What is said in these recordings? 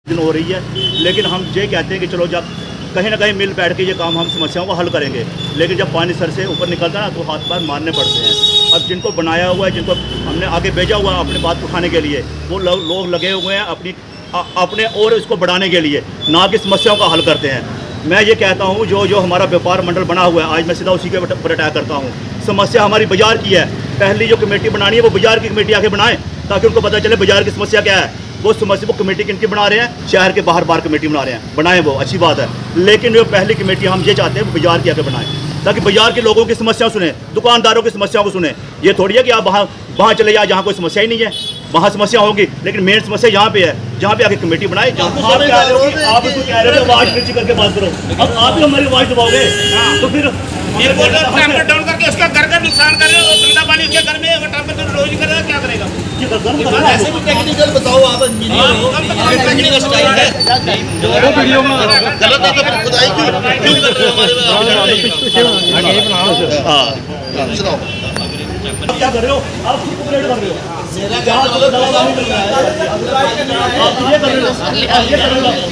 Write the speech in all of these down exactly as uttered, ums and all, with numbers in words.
दिन हो रही है, लेकिन हम ये कहते हैं कि चलो जब कहीं ना कहीं मिल बैठ के ये काम हम समस्याओं को हल करेंगे, लेकिन जब पानी सर से ऊपर निकलता है ना तो हाथ पैर मारने पड़ते हैं। अब जिनको बनाया हुआ है, जिनको हमने आगे भेजा हुआ है अपनी बात उठाने के लिए, वो लोग लगे हुए हैं अपनी आ, अपने और इसको बढ़ाने के लिए, ना कि समस्याओं का हल करते हैं। मैं ये कहता हूँ जो जो हमारा व्यापार मंडल बना हुआ है, आज मैं सीधा उसी के ऊपर अटैक करता हूँ। समस्या हमारी बाज़ार की है, पहली जो कमेटी बनानी है वो बाज़ार की कमेटी आके बनाएं, ताकि उनको पता चले बाज़ार की समस्या क्या है। वो समस्या वो कमेटी किनकी बना रहे हैं, शहर के बाहर बाहर कमेटी बना रहे हैं, बनाएं, वो अच्छी बात है, लेकिन जो पहली कमेटी हम ये चाहते हैं वो बाज़ार की आके बनाएं, ताकि बाज़ार के लोगों की समस्या सुने, दुकानदारों की समस्याओं को सुने। ये थोड़ी है कि आप वहाँ वहाँ चले जाए जहाँ कोई समस्या ही नहीं है, वहाँ समस्या होगी, लेकिन मेन समस्या यहाँ पे है, जहाँ पे आके कमेटी बनाए। आप उसको कह रहे हो आवाज़ नीचे करके बात करो, अब आप ही हमारी आवाज़ दबाओगे तो फिर डाउन करके उसका घर का नुकसान कर रहे हो, गंदा पानी उसके घर में टेम्परेचर रोज कर रहा है, क्या करेगा? ऐसे भी टेक्निकल बताओ आप, टेक्निकल स्टाइल है जो वीडियो में गलत है तो फिर खुदाई क्यों क्यों कर रहे हो हमारे में? हां सुनाओ, आप क्या कर रहे हो? आप कंप्लेंट कर रहे हो, जहाँ तो दवा पानी मिल रहा है आप ये कर रहे हो, आप ये कर रहे हो।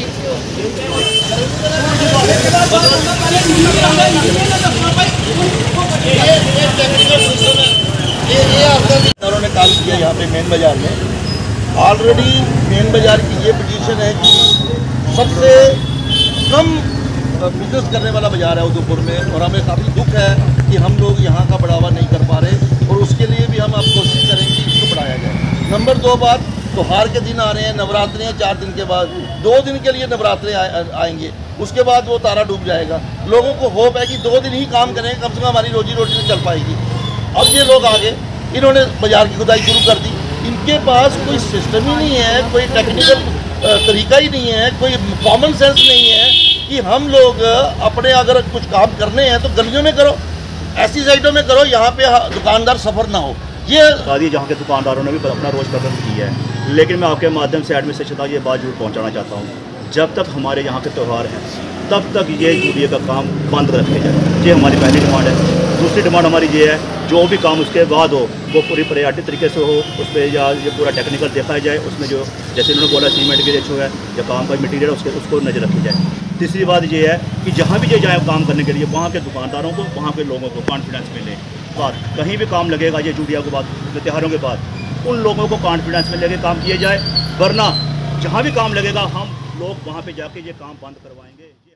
ये ये आपका ने काम किया यहाँ पे मेन बाजार में। ऑलरेडी मेन बाजार की ये पोजीशन है कि सबसे कम बिजनेस करने वाला बाजार है उदयपुर में, और हमें काफ़ी दुख है कि हम लोग यहाँ का बढ़ावा नहीं कर पा रहे, और उसके लिए भी हम अब कोशिश करेंगे कि इसको बढ़ाया जाए। नंबर दो बात, त्योहार के दिन आ रहे हैं, नवरात्रे हैं, चार दिन के बाद दो दिन के लिए नवरात्रे आएंगे, उसके बाद वो तारा डूब जाएगा। लोगों को होप है कि दो दिन ही काम करें, कम से कम हमारी रोजी रोटी नहीं चल पाएगी। अब ये लोग आगे इन्होंने बाजार की खुदाई शुरू कर दी, इनके पास कोई सिस्टम ही नहीं है, कोई टेक्निकल तरीका ही नहीं है, कोई कॉमन सेंस नहीं है कि हम लोग अपने अगर कुछ काम करने हैं तो गलियों में करो, ऐसी साइडों में करो, यहाँ पे दुकानदार सफ़र ना हो। ये शादी जहाँ के दुकानदारों ने भी अपना रोज़ कदम किया है, लेकिन मैं आपके माध्यम से एडमिनिस्ट्रेशन तक ये बात जरूर पहुँचाना चाहता हूँ, जब तक हमारे यहाँ के त्यौहार हैं तब तक ये जूडिया का काम बंद रखे जाए। ये हमारी पहली डिमांड है। दूसरी डिमांड हमारी ये है, जो भी काम उसके बाद हो वो पूरी प्रायोरिटी तरीके से हो, उस पर या ये पूरा टेक्निकल देखा जाए, उसमें जो जैसे उन्होंने बोला सीमेंट की रेशो है या काम का मटीरियल उसके उसको नज़र रखी जाए। तीसरी बात ये है कि जहाँ भी ये जाए काम करने के लिए, वहाँ के दुकानदारों को, वहाँ के लोगों को कॉन्फिडेंस मिले। बात कहीं भी काम लगेगा ये जूडिया के बाद, त्योहारों के बाद, उन लोगों को कॉन्फिडेंस में लेके काम किए जाए, वरना जहाँ भी काम लगेगा हम लोग वहाँ पे जाके ये काम बंद करवाएंगे।